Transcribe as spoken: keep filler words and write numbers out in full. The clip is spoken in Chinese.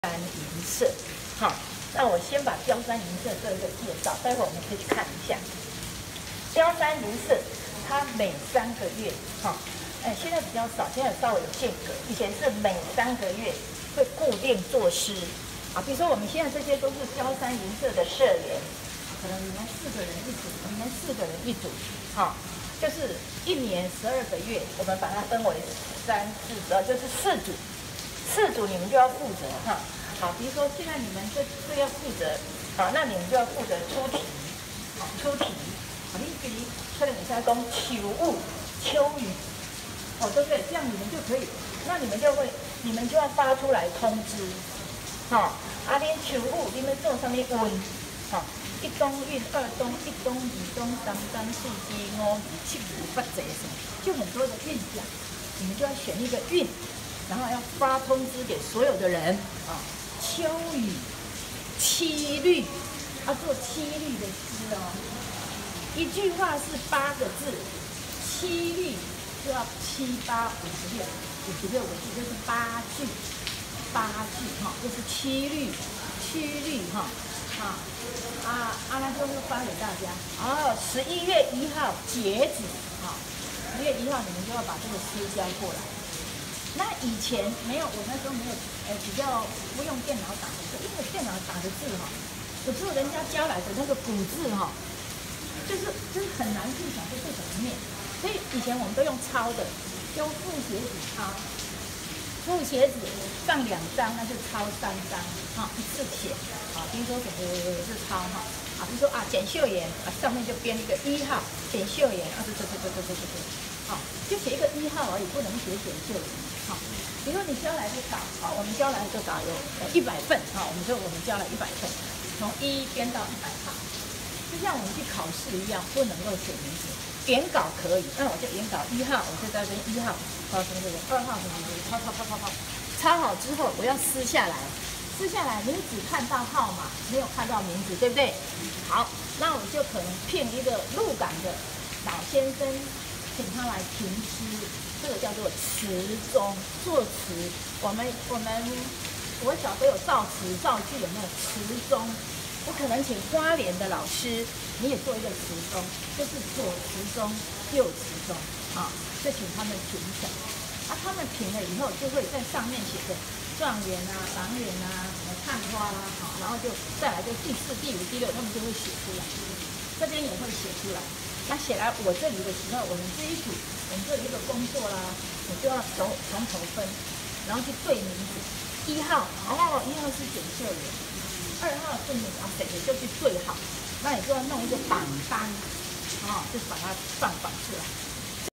山银色，好，那我先把标山银色做一个介绍，待会儿我们可以去看一下。标山银色，它每三个月，哈，哎，现在比较少，现在稍微有间隔，以前是每三个月会固定作诗，啊，比如说我们现在这些都是标山银色的社员，可能你们四个人一组，你们四个人一组，好，就是一年十二个月，我们把它分为三四十二，就是四组。四组你们就要负责哈，好，比如说现在你们这这要负责，好，那你们就要负责出题，好，出题，好，你比如可能你在讲秋雾、秋雨，哦，对不对？这样你们就可以，那你们就会，你们就要发出来通知，好，啊，恁秋雨你们做什么运，好，一中运、二中、一中、二中、三中、四支、五二、七五、八节什么，就很多的运奖，你们就要选一个运。然后要发通知给所有的人啊，秋雨七律，要做七律的诗哦。一句话是八个字，七律就要七八五十六，五十六个字就是八句，八句哈，就是七律，七律哈，啊啊啊，那就是发给大家。哦，十一月一号截止啊，十月一号你们就要把这个诗交过来。那以前没有，我那时候没有，呃，比较不用电脑打的字，因为电脑打的字哈，有时候人家教来的那个古字哈，就是就是很难去想说这怎么念，所以以前我们都用抄的，用复写纸抄，复写纸放两张，那就抄三张，哈，一次写，啊，比如说呃是抄哈，啊，比如说啊简秀妍，啊上面就编一个一号简秀妍，啊对对对对对对对对，好，就写一个一号而已，不能写简秀妍。好，比如说你交来的稿，好，我们交来的稿有一百份，好，我们就我们交了一百份，从一编到一百号，就像我们去考试一样，不能够写名字，原稿可以，那我就原稿一号，我就在这一号，抄什么什么，二号什么什么，抄抄抄抄抄，抄好之后我要撕下来，撕下来你只看到号码，没有看到名字，对不对？好，那我就可能聘一个入港的老先生，请他来评诗。这个叫做词中作词，我们我们我小时候有造词造句，有没有词中？我可能请花莲的老师，你也做一个词中，就是左词中右词中啊，就请他们评审。啊，他们评了以后，就会在上面写个状元啊、郎元啊、什么探花啦，好，然后就再来就第四、第五、第六，他们就会写出来，这边也会写出来。那写来我这里的时候，我们这一组，我们这里一个工作啦，我就要从从头分，然后去对名字。一号，哦，一号是简秀妍，二号是你啊，谁谁就去对好。那你就要弄一个榜单，哦，就把它放榜出来。